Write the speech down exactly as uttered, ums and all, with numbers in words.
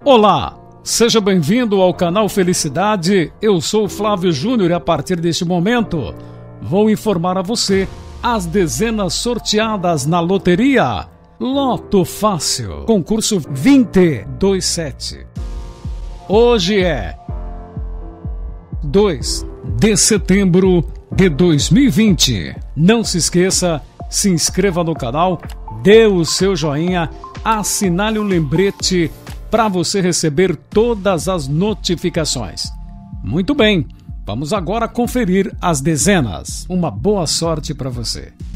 Olá, seja bem-vindo ao canal Felicidade. Eu sou o Flávio Júnior e a partir deste momento vou informar a você as dezenas sorteadas na loteria Loto Fácil, concurso vinte vinte e sete. Hoje é dois de setembro de dois mil e vinte. Não se esqueça, se inscreva no canal, dê o seu joinha, assinale o lembrete para você receber todas as notificações. Muito bem, vamos agora conferir as dezenas. Uma boa sorte para você.